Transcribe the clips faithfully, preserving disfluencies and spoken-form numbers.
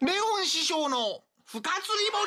レオン師匠の深釣り堀。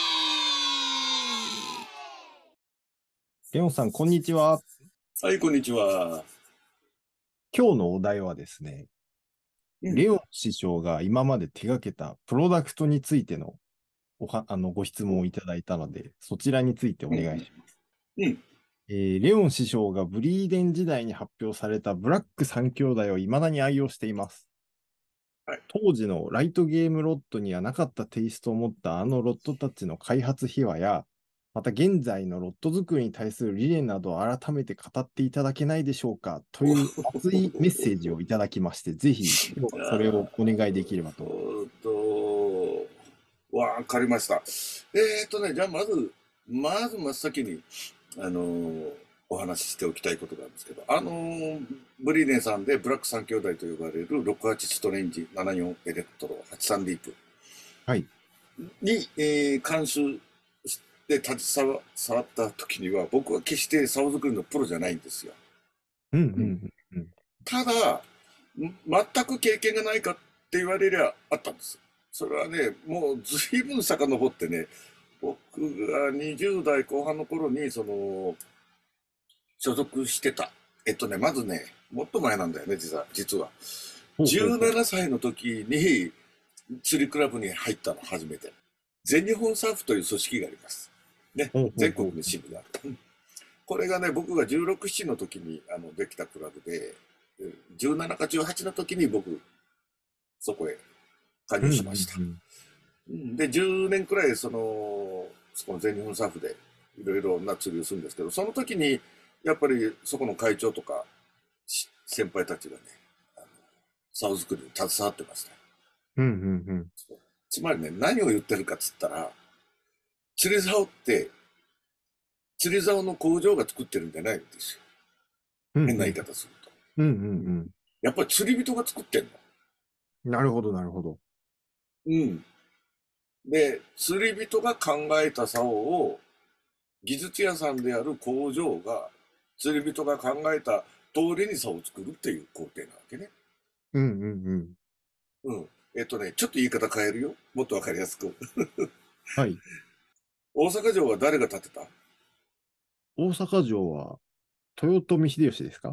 レオンさん、こんにちは。 はい、こんにちは。 今日のお題はですね、 うん、 レオン師匠が今まで手掛けたプロダクトについてのおは、あの、ご質問をいただいたので、そちらについてお願いします。 うん、 えーレオン師匠がブリーデン時代に発表されたブラック三兄弟を未だに愛用しています。 はい。 当時のライトゲームロットにはなかったテイストを持ったあのロットたちの開発秘話や、また現在のロット作りに対する理念などを改めて語っていただけないでしょうかという熱いメッセージをいただきまして、ぜひ今日はそれをお願いできればと。 おーっと、わかりました。えーっとね、じゃあまず、まず真っ先に、あのーお話ししておきたいことなんですけど、あのーブリーデンさんでブラック三兄弟と呼ばれるろくじゅうはちストレンジ、ななじゅうよんエレクトロ、はちじゅうさんディープはい。 に、えー監修で携わ触った時には、僕は決して竿作りのプロじゃないんですよ。 うんうんうんただ、全く経験がないかって言われりゃあったんです。それはね、もう随分遡ってね、僕がにじゅう代後半の頃に、その、所属してた。えっとね、まずね、もっと前なんだよね、実は。実は。 うん。 じゅうなほうなさいの時に釣りクラブに入ったの、初めて。全日本サーフという組織があります。ねほうほうほう、 全国に支部がある。これがね、僕がじゅうろく、ななの時にあのできたクラブで、じゅうななかじゅうはちの時に僕、そこへ加入しました。 うんうんうんで、じゅうねんくらい、その、そこの全日本サーフでいろいろな釣りをするんですけど、その時に、やっぱりそこの会長とか、し先輩たちがね、あの、竿作りに携わってました。 うんうんうんつまりね、何を言ってるかっつったら、釣り竿って、釣り竿の工場が作ってるんじゃないんですよ。 うん。 変な言い方すると。 うんうんやっぱり釣り人が作ってんの。 うん。なるほど、なるほど。 うん。で、釣り人が考えた竿を、技術屋さんである工場が、釣り人が考えた通りに竿を作るっていう工程なわけね。 うんうんうん。 うん。えっとね、ちょっと言い方変えるよ。もっとわかりやすく。 はい。 大阪城は誰が建てた？ 大阪城は豊臣秀吉ですか？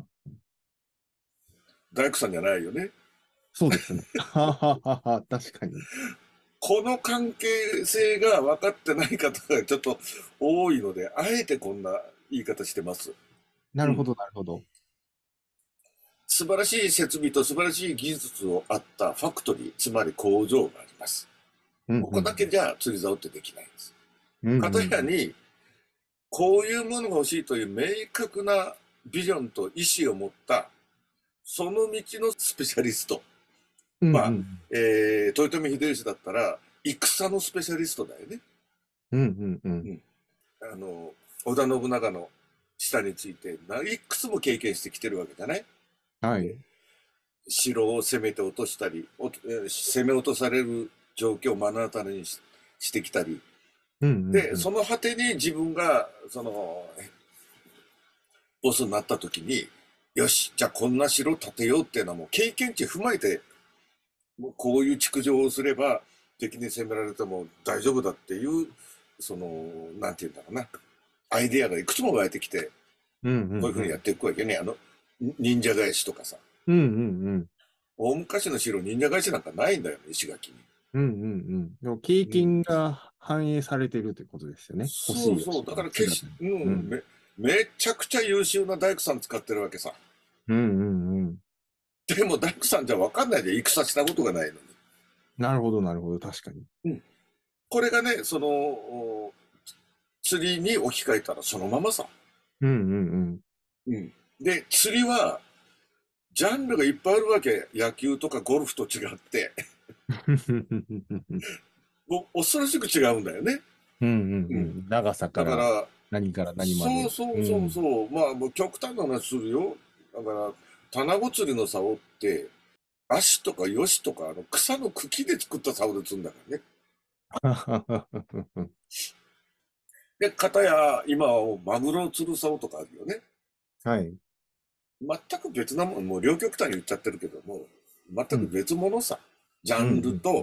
大工さんじゃないよね。 そうですね。はははは、確かに。 この関係性が分かってない方がちょっと多いので、あえてこんな言い方してます。 なるほど、なるほど。 素晴らしい設備と素晴らしい技術をあったファクトリー、つまり工場があります。 うんここだけじゃ釣り竿ってできないんです。 うんかたやに、こういうものが欲しいという明確なビジョンと意思を持った、その道のスペシャリスト。 うんまあ、 うんえー、豊臣秀吉だったら、戦のスペシャリストだよね。 うんうんうんあの、織田信長の下について、いくつも経験してきてるわけじゃない。 はい。 で城を攻めて落としたり、お攻め落とされる状況を目の当たりにししてきたり、 うんうんうんで、その果てに自分が、その、ボスになった時に、よし、じゃあこんな城を建てようっていうのはもう経験値踏まえて、もうこういう築城をすれば敵に攻められても大丈夫だっていう、その、なんて言うんだろうな、アイデアがいくつも湧いてきて、 うんうんうんこういうふうにやっていくわけね。あの、忍者返しとかさ。 うんうんうん大昔の城、忍者返しなんかないんだよね、石垣に。 うんうんうん。でも経験が反映されてるってことですよね。欲しいそうそう。だから決し、うん、 うんめ、めちゃくちゃ優秀な大工さん使ってるわけさ。 うんうんうん。 でも大工さんじゃ分かんないで戦したことがないのに。 なるほど、なるほど。確かに。 うん。これがね、その、お釣りに置き換えたらそのままさ。 うんうんうん。で、釣りは、ジャンルがいっぱいあるわけ。野球とかゴルフと違って。 うん。 もう恐ろしく違うんだよね。 うんうんううんん。長さからだから、 何から何まで。 そうそうそうそう。まあ、もう極端な話するよ。だから、棚子釣りの竿って、足とかヨシとか、あの草の茎で作った竿で釣るんだからね。 うん。 で、片や、今はマグロを釣る竿とかあるよね。 はい。 全く別なもん、もう両極端に言っちゃってるけども、全く別物さ。ジャンルと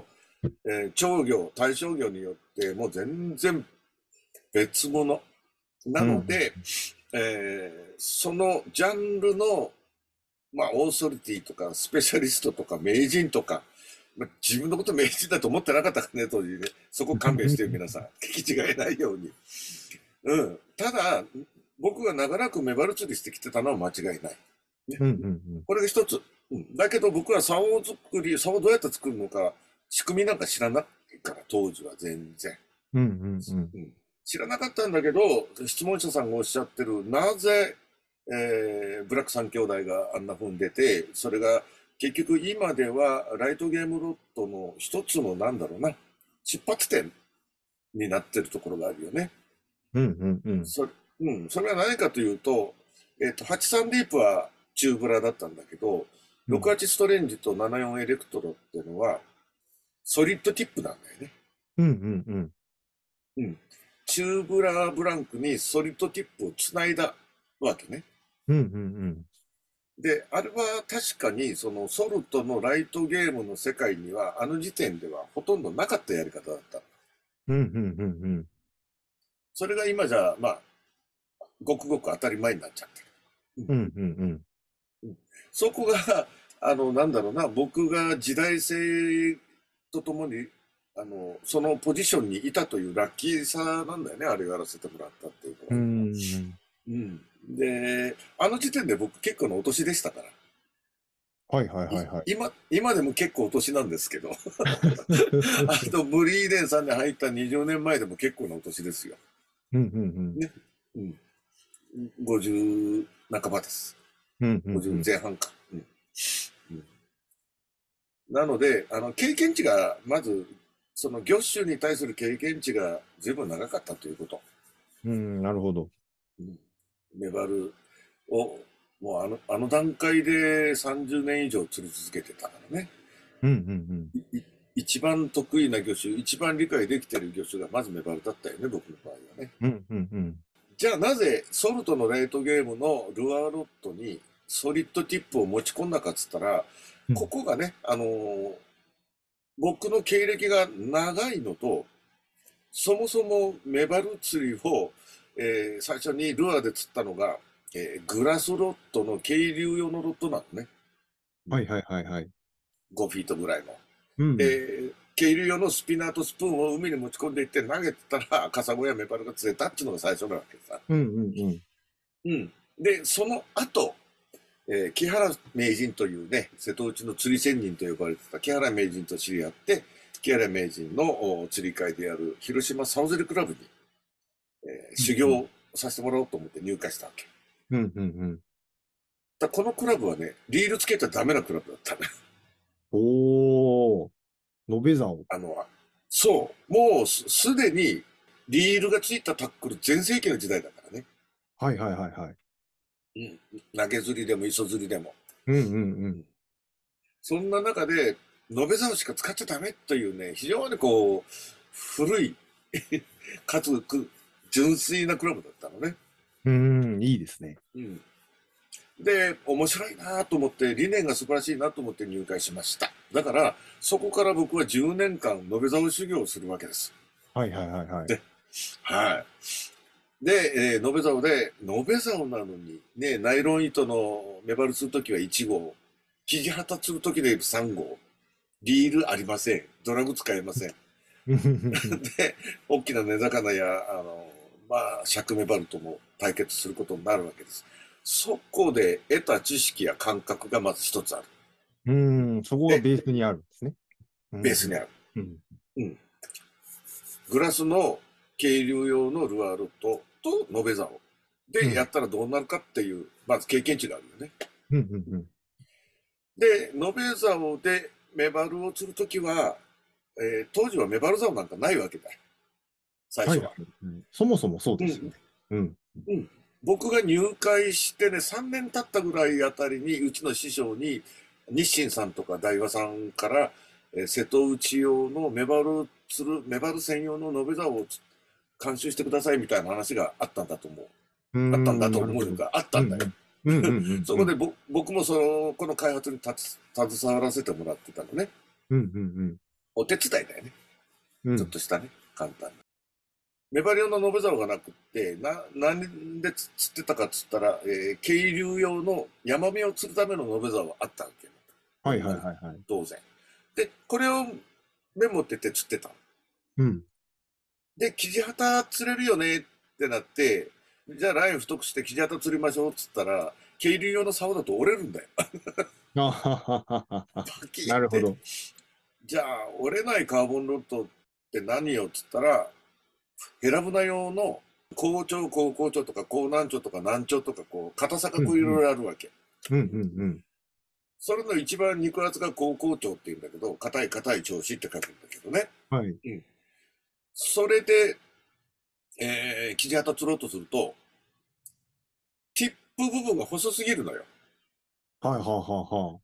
えー長魚、対象魚によってもう全然別物。なので、えーそのジャンルの、まあ、オーソリティとか、スペシャリストとか、名人とか、まあ、自分のこと名人だと思ってなかったからね、当時ね。そこ勘弁してよ、皆さん。聞き違えないように。うん。ただ、僕が長らくメバル釣りしてきてたのは間違いない。 うんうんこれが一つ。うん、だけど僕は竿作り、竿どうやって作るのか、仕組みなんか知らないから、当時は全然。 うんうんうんうん知らなかったんだけど、質問者さんがおっしゃってる、なぜ、えーブラック三兄弟があんな風に出て、それが結局今ではライトゲームロットの一つのなんだろうな、出発点になってるところがあるよね。 うんうんうんそれ、うん、それは何かというと、えっと、はちじゅうさんディープはチューブラだったんだけど、ろくじゅうはちストレンジとななじゅうよんエレクトロっていうのは、ソリッドティップなんだよね。 うんうんうんうん。チューブラーブランクにソリッドティップをつないだわけね。 うんうんで、あれは確かにそのソルトのライトゲームの世界にはあの時点ではほとんどなかったやり方だった。 うんうんうんうんそれが今じゃまあごくごく当たり前になっちゃってる。 うんうんうんそこがあのなんだろうな、僕が時代性とともにあのそのポジションにいたというラッキーさなんだよね、あれやらせてもらったっていううのは。 んうん。で、あの時点で僕結構なお年でしたから。 はいはいはいはい。 今、今でも結構お年なんですけど、あとブリーデンさんに入ったにじゅうねんまえでも結構なお年ですよ。 うんうんね。うん。ごじゅう半ばです。 うんうんごじゅう前半か。うんうんなので、あの、経験値が、まず、その魚種に対する経験値が随分長かったということ。 うんうんなるほど。 うんメバルを、もうあの、あの段階でさんじゅうねん以上釣り続けてたからね。 うんうんいい一番得意な魚種、一番理解できてる魚種がまずメバルだったよね、僕の場合はね。 うんうんうんじゃあなぜソルトのレートゲームのルアーロットにソリッドティップを持ち込んだかっつったら、 うんここがね、あのー僕の経歴が長いのと、そもそもメバル釣りを、えー最初にルアーで釣ったのが、えーグラスロットの渓流用のロットなのね。 はいはいはいはい。 ごフィートぐらいの。 うんで、渓流用のスピナーとスプーンを海に持ち込んでいって投げてたら、カサゴやメバルが釣れたっていうのが最初なわけさ。 うんうんうんうん。で、その後、えー木原名人というね、瀬戸内の釣り仙人と呼ばれてた木原名人と知り合って、木原名人のお釣り会である広島サウゼルクラブに、えー修行させてもらおうと思って入会したわけ。 うんうんうん。 だこのクラブはね、リールつけちゃダメなクラブだったね。 おー、延べ竿。 あの、そう、もうすすでにリールがついたタックル全盛期の時代だからね。 はいはいはいはい。 うん。投げ釣りでも磯釣りでも。 うんうんうん。 そんな中で、延べ竿しか使っちゃダメというね、非常にこう、古い、かつく純粋なクラブだったのね。 うーん、いいですね。 うん。で、面白いなと思って、理念が素晴らしいなと思って入会しました。だから、そこから僕はじゅうねんかん延べ竿修行をするわけです。 はいはいはいはい。 ではい。で、えー延べ竿で、延べ竿なのに、ね、ナイロン糸のメバルするときはいち号、生地旗するときでさん号、リールありません。ドラグ使えません。で、大きな根魚や、あの、まあ、尺メバルとも対決することになるわけです。そこで得た知識や感覚がまず一つある。 うーん、そこがベースにあるんですね。 ベースにある。 うん。 うん。グラスの渓流用のルアーロットと延べ竿でやったらどうなるかっていう、まず経験値があるよね。 うんうんうん。 で、延べ竿でメバルを釣るときは、えー当時はメバル竿なんかないわけだよ。最初は。 はいうんそもそもそうですよね。うん。 うん。僕が入会してね、さんねん経ったぐらいあたりに、うちの師匠に、日清さんとか大和さんから、えー瀬戸内用のメバルを釣る、メバル専用の延べ竿をつ監修してくださいみたいな話があったんだと思う。 うーんあったんだと思うのがあったんだよ。 うんうんうんうん。 そこでぼ僕もその、この開発に立つ携わらせてもらってたのね。 うんうんお手伝いだよね。 うんちょっとしたね、簡単な。メバル用の延べ竿がなくって、な、何で釣ってたかっつったら、えー、渓流用のヤマメを釣るための延べ竿があったわけよ。 はいはいはいはい。 当然。で、これをメモってて釣ってた。 うん。 で、キジハタ釣れるよねってなって、じゃあライン太くしてキジハタ釣りましょうっつったら、渓流用の竿だと折れるんだよ。 あはははは。 パキって。 なるほど。 じゃあ、折れないカーボンロッドって何よっつったら、ヘラブナ用の高調、高高調とか高難聴とか難聴とか、こう、硬さがこういろいろあるわけ。 うんうんうん。 それの一番肉厚が高高調って言うんだけど、硬い硬い調子って書くんだけどね。 はい。 うん。それで、えー、キジハタ釣ろうとすると、ティップ部分が細すぎるのよ。 はいはいはいはい。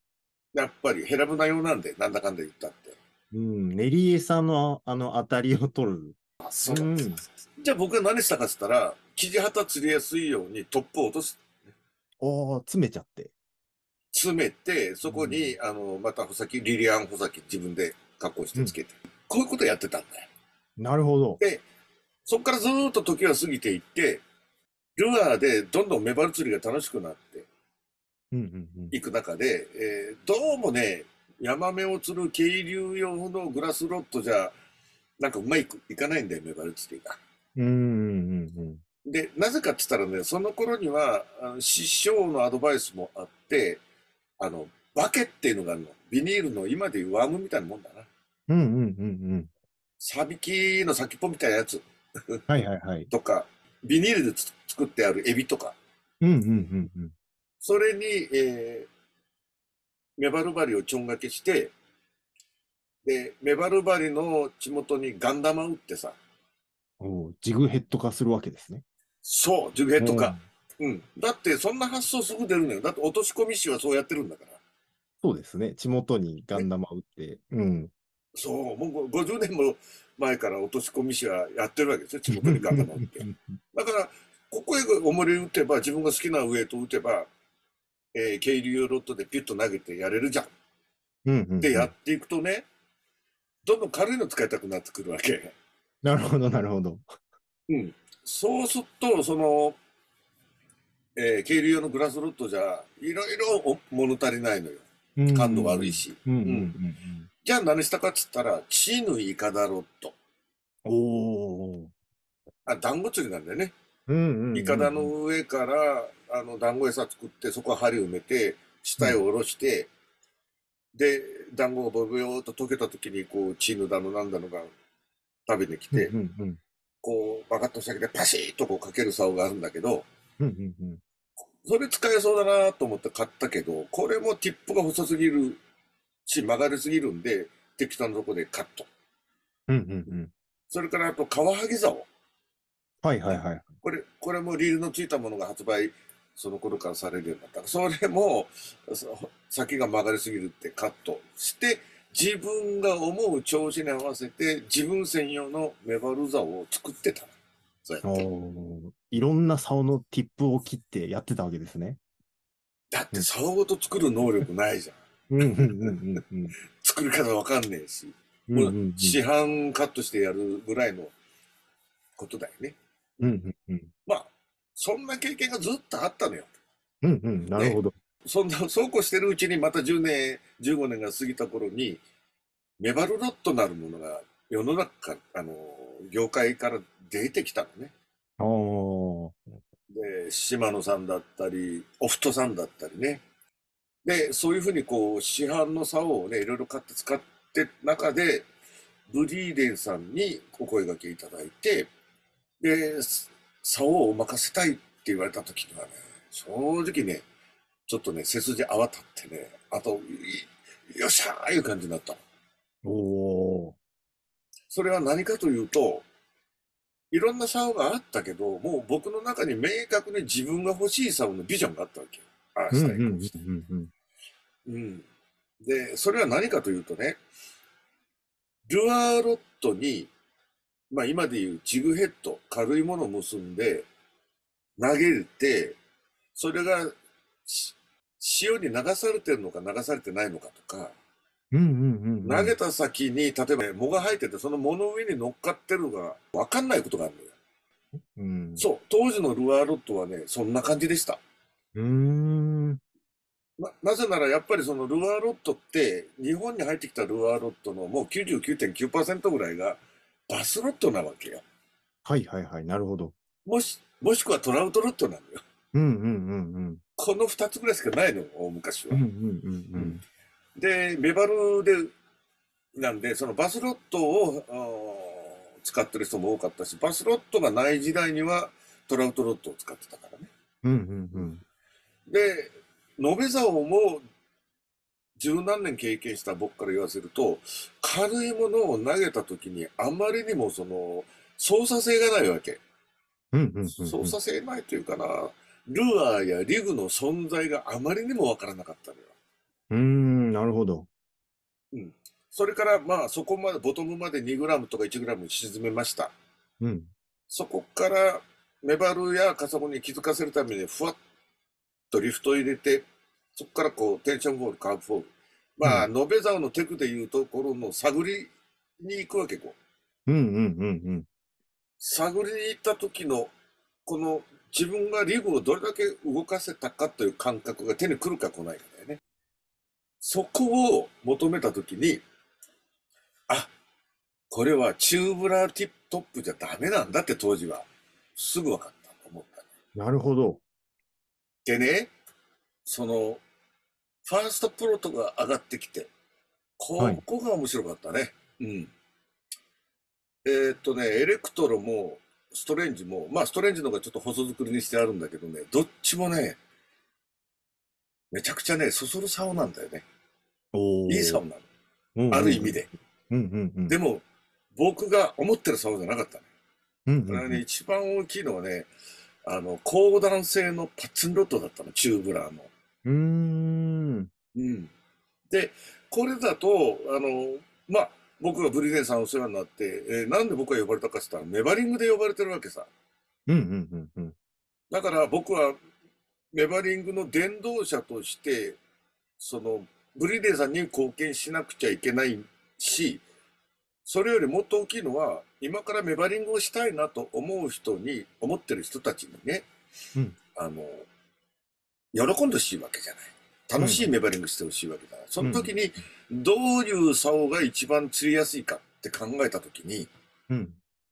やっぱりヘラブナ用なんで、なんだかんだ言ったって。 うん。ネリエさんのあの当たりを取る。 あ、そうう。 ん。 じゃあ僕は何したかっつったら、キジハタ釣りやすいようにトップを落とす。 おー、詰めちゃって。 詰めて、そこに、 うあの、また穂先、リリアン穂先自分で加工してつけて。こういうことやってたんだよ。 なるほど。 で、そこからずーっと時は過ぎていって、ルアーでどんどんメバル釣りが楽しくなってうんうんうん。 いく中で、えーどうもね、ヤマメを釣る渓流用のグラスロッドじゃ、なんかうまいくいかないんだよ、メバル釣りが。 うんうんうんで、なぜかって言ったらね、その頃には、あの師匠のアドバイスもあって、あの、バケっていうのがあるの。ビニールの今でいうワームみたいなもんだな。 うん。うんうんうんうん。 サビキの先っぽみたいなやつはいはいはい。 とか、ビニールでつ作ってあるエビとか、 うんうんうんうん。 それに、えーメバル針をちょんがけして、で、メバル針の血元にガン玉打ってさ、 おー、ジグヘッド化するわけですね。 そう、ジュゲとか。 うん。 うん。だって、そんな発想すぐ出るのよ。だって、落とし込み師はそうやってるんだから。 そうですね。血元にガンね、 玉打って。うん。 そう、もうごじゅうねんも前から落とし込み師はやってるわけですよ。地元にガン玉打って。だから、ここへ重り打てば、自分が好きなウエイト打てば、えー、渓流用ロットでピュッと投げてやれるじゃん。 うんうんで、 うん。 やっていくとね、どんどん軽いの使いたくなってくるわけ。 なるほど、なるほど。 うん。そうすると、その、えー、渓流用のグラスロッドじゃ、いろいろ物足りないのよ。 うん感度悪いし。 うんうんううん。 んじゃあ何したかっつったら、チヌイカダロット。 うん。おー。 あ、団子釣りなんだよね。 うんうんイカダの上から、あの、団子餌作って、そこは針埋めて、下へ下ろして、で、団子がボヨボヨーっと溶けた時に、こう、チヌだのなんだのが食べに来うんて、 うんうんこう、バカッと先でパシッとこうかける竿があるんだけど、 うんうんうんそれ使えそうだなと思って買ったけど、これもティップが細すぎるし、曲がりすぎるんで、適当なとこでカット。 うんうんうんそれからあと、カワハギ竿。 はいはいはい。 これ、これもリールのついたものが発売、その頃からされるようになった。それも、そ先が曲がりすぎるってカットして、自分が思う調子に合わせて、自分専用のメバル竿を作ってたの。そうやって。 おー、いろんな竿のティップを切ってやってたわけですね。 だって竿ごと作る能力ないじゃん。 うんうんうんうんうん作り方わかんねえし。 うんうんうもうん市販カットしてやるぐらいのことだよね。 うんうんうんまあ、そんな経験がずっとあったのよ。 うんうん。なるほど。 そんな、そうこうしてるうちにまたじゅうねん、じゅうごねんが過ぎた頃に、メバルロットなるものが世の中、あの、業界から出てきたのね。 おー。 で、島野さんだったり、オフトさんだったりね。で、そういうふうにこう、市販の竿をね、いろいろ買って使って中で、ブリーデンさんにお声掛けいただいて、で、竿を任せたいって言われた時にはね、正直ね、ちょっとね、背筋泡立ってね、あと、よっしゃーいう感じになったの。 おー。 それは何かというと、いろんな竿があったけど、もう僕の中に明確に自分が欲しい竿のビジョンがあったわけよ。ああしたい、 うんうんこうしたい。 うんうんうん。で、それは何かというとね、ルアーロットに、まあ今でいうジグヘッド、軽いものを結んで、投げて、それがし潮に流されてるのか流されてないのかとか、 うんうんうんうん。 投げた先に、例えばね藻が生えてて、その藻の上に乗っかってるのが分かんないことがあるのよ。 うん。 そう、当時のルアーロッドはね、そんな感じでした。 うーん。 な、なぜならやっぱりそのルアーロッドって、日本に入ってきたルアーロッドのもうきゅうじゅうきゅうてんきゅうパーセントぐらいがバスロッドなわけよ。 はいはいはい。なるほど。 もし、もしくはトラウトロッドなのよ。 うんうんうんうん。 このふたつぐらいしかないの、大昔は。 うんうんうんうん。 で、メバルで、なんで、そのバスロットをあー使ってる人も多かったし、バスロットがない時代にはトラウトロッドを使ってたからね。 うんうんうん。 で、延べ竿も十何年経験した僕から言わせると、軽いものを投げた時にあまりにもその操作性がないわけ。 うんうんうんうん。 操作性ないというかな、ルアーやリグの存在があまりにもわからなかったのよ。 うーん、なるほど。 うん。それからまあそこまでボトムまでにグラムとかいちグラム沈めました。 うん。 そこからメバルやカサゴに気づかせるためにふわっとリフトを入れて、そこからこうテンションフォール、カーブフォール。まあ、 うん延べ竿のテクでいうところの探りに行くわけこう。 うんうんうん探りに行った時の、この自分がリグをどれだけ動かせたかという感覚が手に来るか来ないかだよね。そこを求めた時に、あ、これはチューブラーティップトップじゃダメなんだって当時はすぐ分かったと思ったね。 うん。なるほど。 でね、その、ファーストプロトが上がってきて、こはい。 こが面白かったね。うん。えーっとね、エレクトロもストレンジも、まあストレンジの方がちょっと細作りにしてあるんだけどね、どっちもね、めちゃくちゃね、そそる竿なんだよね。いいおー。 竿なの。 うんうんうん。 ある意味で。 うんうんうん。 でも、僕が思ってる竿じゃなかったね。 うんうこれはね、 ん一番大きいのはね、あの、高弾性のパッツンロッドだったの、チューブラーの。 うん。うーん。 うん。で、これだと、あの、まあ、僕がブリデンさんお世話になって、えーなんで僕が呼ばれたかって言ったら、メバリングで呼ばれてるわけさ。 うんうんうんうん。 だから僕はメバリングの伝道者として、その、ブリデンさんに貢献しなくちゃいけないし、それよりもっと大きいのは、今からメバリングをしたいなと思う人に、思ってる人たちにね、 うん。 あの、喜んでほしいわけじゃない。 うん楽しいメバリングしてほしいわけだ。そうんの時に、どういう竿が一番釣りやすいかって考えた時に、 うん。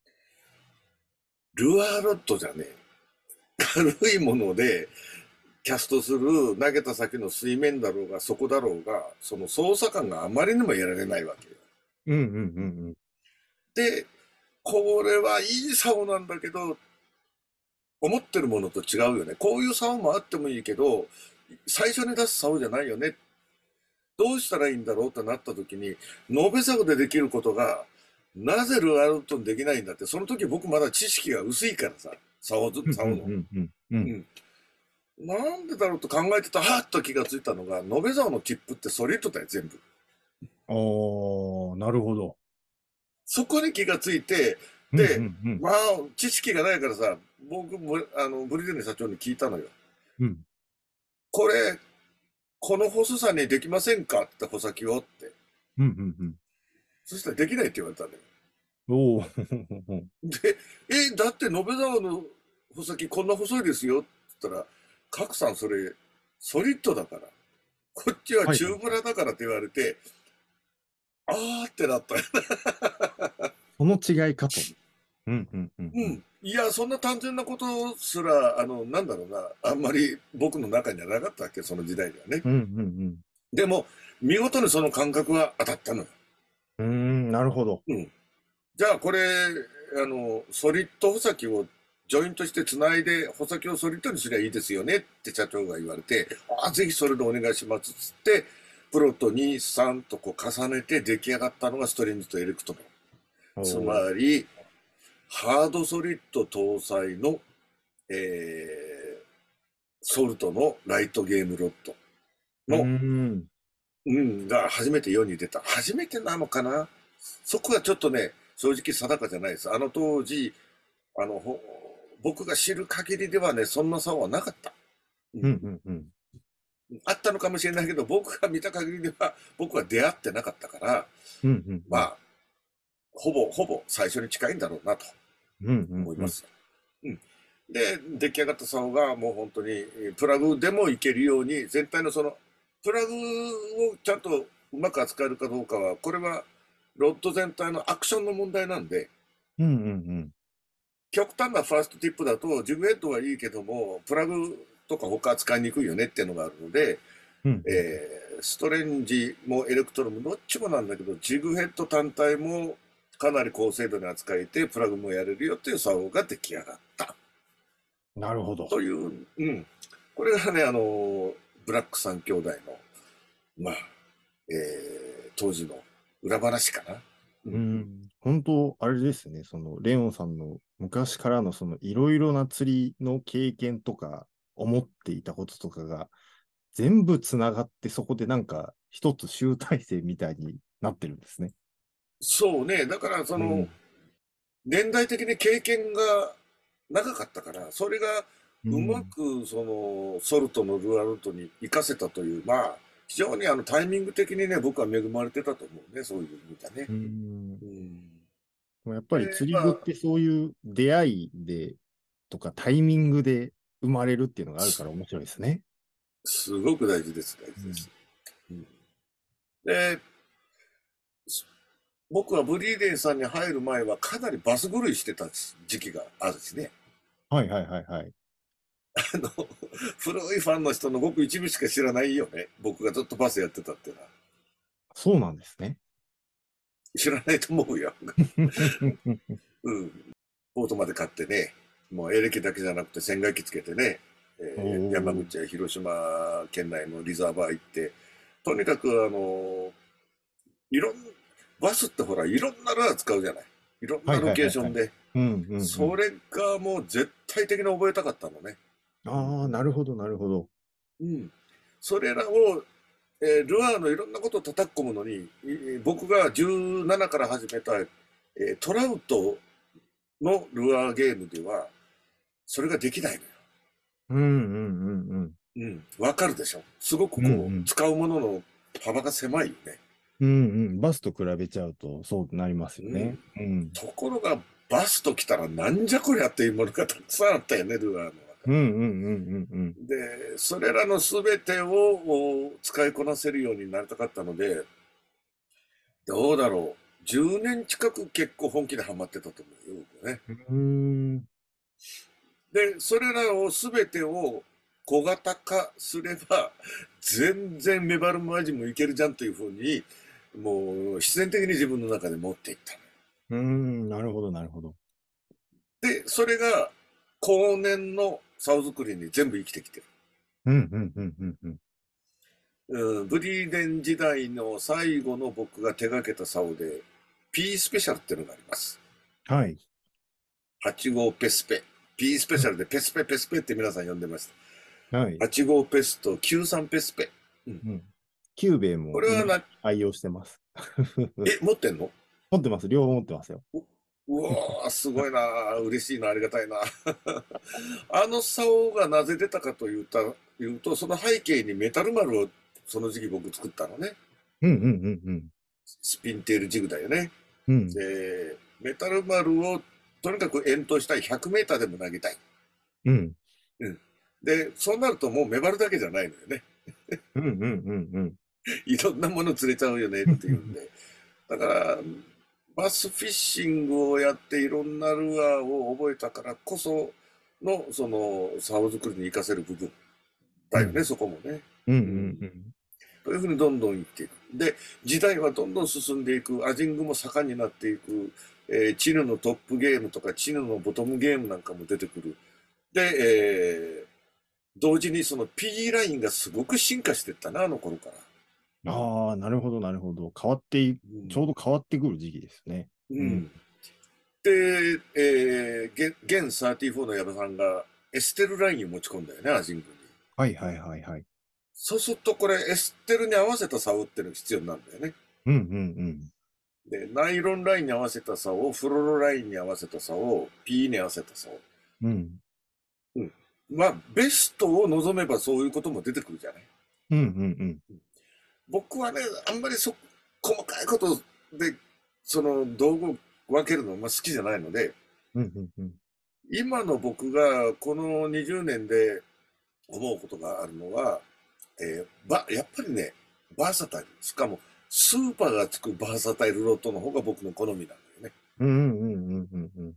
ルアーロッドじゃね、軽いもので、キャストする投げた先の水面だろうが、そこだろうが、その操作感があまりにも得られないわけよ。 うんうんうんで、これはいい竿なんだけど、思ってるものと違うよね。こういう竿もあってもいいけど、最初に出す竿じゃないよね。どうしたらいいんだろうってなった時に、延べ竿でできることが、なぜルアーロットにできないんだって、その時僕まだ知識が薄いからさ、竿ず、 うん。うんう竿の。 んうんうん。 うん。なんでだろうと考えてた、はっと気がついたのが、延べ竿のチップってソリッドだよ、全部。 おー、なるほど。 そこに気がついて、 うんうで、 んうん。 まあ、知識がないからさ、僕も、あの、ブリデンの社長に聞いたのよ。 うん。 これ、この細さにできませんかって穂先をって。 うんうんうん。 そしたらできないって言われたのよ。 おー。 で、え、だって延べ竿の穂先こんな細いですよって言ったら、賀来さんそれ、ソリッドだから。こっちははい。 チューブラだからって言われて、あーってなったよ。 その違いかと。うんうんうんうん。 うん。いや、そんな単純なことすら、あの、なんだろうな、あんまり僕の中にはなかったわけ、その時代ではね。 うんうんでも、見事にその感覚は当たったのよ。 うん。うーん、なるほど。 うん。じゃあ、これ、あの、ソリッド穂先をジョイントしてつないで、穂先をソリッドにすりゃいいですよねって社長が言われて、ああ、ぜひそれでお願いしますっつって、プロとに、さんとこう重ねて出来上がったのがストレンジとエレクトロン。つおー。 まり、ハードソリッド搭載の、えー、ソルトのライトゲームロッドうーの、 ん。 うん、が初めて世に出た。初めてなのかな。そこはちょっとね、正直定かじゃないです。あの当時、あの、僕が知る限りではね、そんな差はなかった。ううんん、 うんうん。 あったのかもしれないけど、僕が見た限りでは、僕は出会ってなかったから、 うんうん。 まあ、ほぼ、ほぼ最初に近いんだろうなとうんうんうん。 思います。うん。で、出来上がった竿がもう本当にプラグでもいけるように、全体のその、プラグをちゃんとうまく扱えるかどうかは、これはロッド全体のアクションの問題なんで、 うんうんうん。 極端なファーストティップだと、ジグヘッドはいいけども、プラグとか他使いにくいよねっていうのがあるので、 うんうん。 えーストレンジもエレクトロもどっちもなんだけど、ジグヘッド単体もかなり高精度に扱えて、プラグもやれるよっていう竿が出来上がったなるほど。 という、うん。これがね、あの、ブラック三兄弟の、まあ、えー当時の裏話かな。ううんん。本当、あれですね。その、レオンさんの昔からのその、いろいろな釣りの経験とか、思っていたこととかが、全部つながって、そこでなんか、一つ集大成みたいになってるんですね。 そうね、だからその、 うん。 年代的に経験が長かったから、それがうまうん。 くそのソルトのルアールートに活かせたという、まあ、非常にあのタイミング的にね、僕は恵まれてたと思うね、そういう意味だね。 うん。 うん。 やっぱりで、 釣りまあ、 具ってそういう出会いで、とかタイミングで生まれるっていうのがあるから面白いですね。 すごく大事です、大うん。 事です。うん、で、僕はブリーデンさんに入る前はかなりバス狂いしてた時期があるしね。 はいはいはいはい。 あの、古いファンの人のごく一部しか知らないよね。僕がずっとバスやってたっていうのは。 そうなんですね。 知らないと思うよ。うん。ボートまで買ってね、もうエレキだけじゃなくて船外機つけてね、 おえー山ー。 口や広島県内のリザーバー行って、とにかくあの、いろん、バスってほら、いろんなルアー使うじゃない。いろんはいなロはいはいはい。 ケーションで。 うんうんうん。 それがもう絶対的に覚えたかったのね。うん。 ああ、なるほどなるほど。 うん。それらを、えールアーのいろんなことを叩き込むのに、い僕がじゅうななから始めた、えートラウトのルアーゲームでは、それができないのよ。 うんうんうんうん。 うん。わかるでしょ。すごくうんうこう、 ん。 使うものの幅が狭いよね。 うんうん。バスと比べちゃうとそうなりますよね。 うん。 うん。 ところが、バスと来たらなんじゃこりゃっていうものがたくさんあったよね、ルアーの中うんうんうんうんうん。 に。で、それらの全てをお使いこなせるようになりたかったので、どうだろう。じゅうねん近く結構本気でハマってたと思うよ、僕はね。 うーん。 で、それらを全てを小型化すれば、全然メバルマ味もいけるじゃんというふうに、もう必然的に自分の中で持っていったの。 うーん。なるほどなるほど。 で、それが後年の竿作りに全部生きてきてる。 うんうんうんうんうん。 うん、ブリーデン時代の最後の僕が手掛けた竿で、P スペシャルっていうのがあります。 はい。 はち号ペスペ。P スペシャルでペスペペスペって皆さん呼んでました。 はい。 はち号ペスときゅうさんペスペ。うん。 うん。キューベイも今これはな、 愛用してます。 え、持ってんの？ 持ってます。両方持ってますよ。 ううわー、すごいな、嬉しいな、ありがたいな。あの竿がなぜ出たかというと、いうと、その背景にメタル丸をその時期僕作ったのね。 うんうんうんうん。 スピンテールジグだよね。 うん。 で、メタル丸をとにかく遠投したい、ひゃくメーターでも投げたい。 うん。 うん。で、そうなるともうメバルだけじゃないのよね。 うんうんうんうん。 いろんなもの釣れちゃうよねっていうんで。だから、バスフィッシングをやっていろんなルアーを覚えたからこその、その、竿作りに活かせる部分だよね、 うんそこもね。 うんううん。 んというふうにどんどんいっていく。で、時代はどんどん進んでいく。アジングも盛んになっていく。えーチヌのトップゲームとか、チヌのボトムゲームなんかも出てくる。で、えー同時にその P ラインがすごく進化していったな、あの頃から。 うん。ああ、なるほどなるほど。変わってい、 うん。 ちょうど変わってくる時期ですね。うん。 うん。で、えー、ゲン、現さんじゅうよんの矢部さんがエステルラインを持ち込んだよね、アジングに。 はいはいはいはい。 そうするとこれエステルに合わせた竿っていうのが必要になるんだよね。 うんうんで、ナイロンラインに合わせた竿、フロロラインに合わせた竿、P に合わせた竿。 うん。うん。 うん。まあ、ベストを望めばそういうことも出てくるじゃない。 うんうん僕はね、あんまりそ細かいことで、その道具を分けるのも好きじゃないので、 うん。うんうんうん。 今の僕がこのにじゅうねんで思うことがあるのは、えーば、やっぱりね、バーサタイル。しかも、スーパーがつくバーサタイルロットの方が僕の好みなんだよね。 うんうんうんうんうん。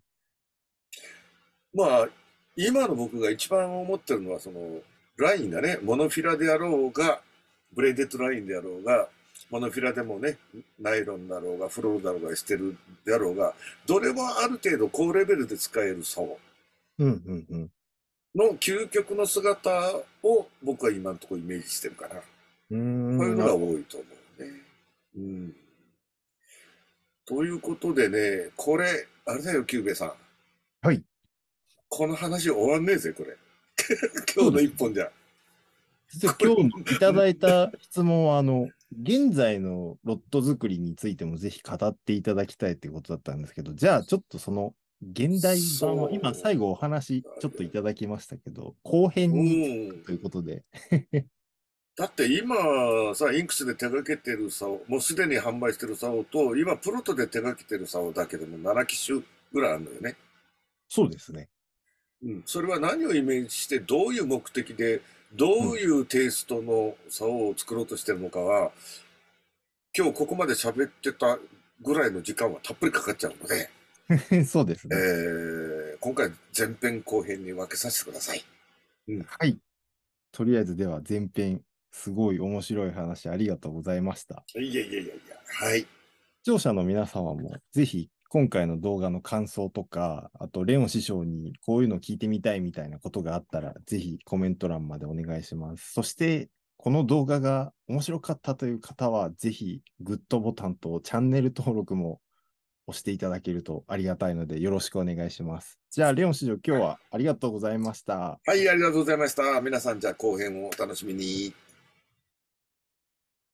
まあ、今の僕が一番思ってるのは、その、ラインがね、モノフィラであろうが、ブレーデッドラインであろうが、モノフィラでもね、ナイロンだろうが、フローだろうが、エステルであろうが、どれもある程度高レベルで使える竿うんうんうん。 の究極の姿を僕は今のところイメージしてるかな。 うーこういうんのなが多いと思うね。うん。ということでね、これ、あれだよ、キューベさん。 はい。 この話終わんねえぜ、これ。今日のそうです。 一本じゃ。 実はこれ、 今日いただいた質問は、あの、現在のロット作りについてもぜひ語っていただきたいっていうことだったんですけど、じゃあちょっとその現代版は、今最後お話ちょっといただきましたけど、後編うにん。 ということで。 だって今さ、インクスで手掛けてる竿、もうすでに販売してる竿と、今プロトで手掛けてる竿だけでもなな機種ぐらいあるのよね。 そうですね。 うん。それは何をイメージして、どういう目的で、どういうテイストの竿を作ろうとしてるのかは、今日ここまで喋ってたぐらいの時間はたっぷりかかっちゃうので、 うん、そうですえね。 ー、今回前編後編に分けさせてください。うん。 はい。とりあえずでは前編、すごい面白い話ありがとうございました。 いやいやいやいや、はい。 視聴者の皆様もぜひ今回の動画の感想とか、あとレオン師匠にこういうの聞いてみたいみたいなことがあったら、ぜひコメント欄までお願いします。そして、この動画が面白かったという方は、ぜひグッドボタンとチャンネル登録も押していただけるとありがたいのでよろしくお願いします。じゃあ、レオン師匠、今日はありがとうございました。 はい、ありがとうございました。皆さん、じゃあ後編をお楽しみに。